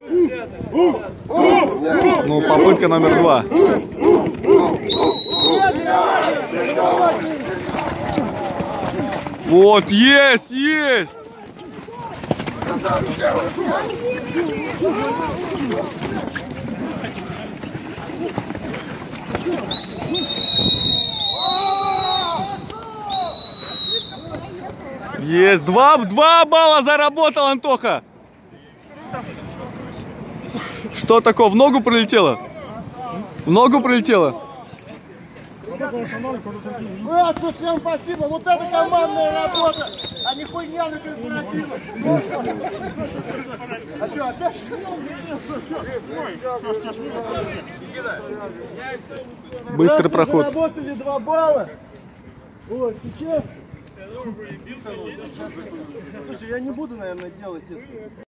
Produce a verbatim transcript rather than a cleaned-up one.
Ну, попытка номер два. Вот, есть, есть! Есть, два, два балла заработал, Антоха! Что такое, в ногу прилетело? В ногу прилетело? Братцы, всем спасибо, вот это командная работа, а не хуйня на корпоративах. А что, опять? Быстрый проход. Заработали два балла. О, сейчас. Слушай, я не буду, наверное, делать это.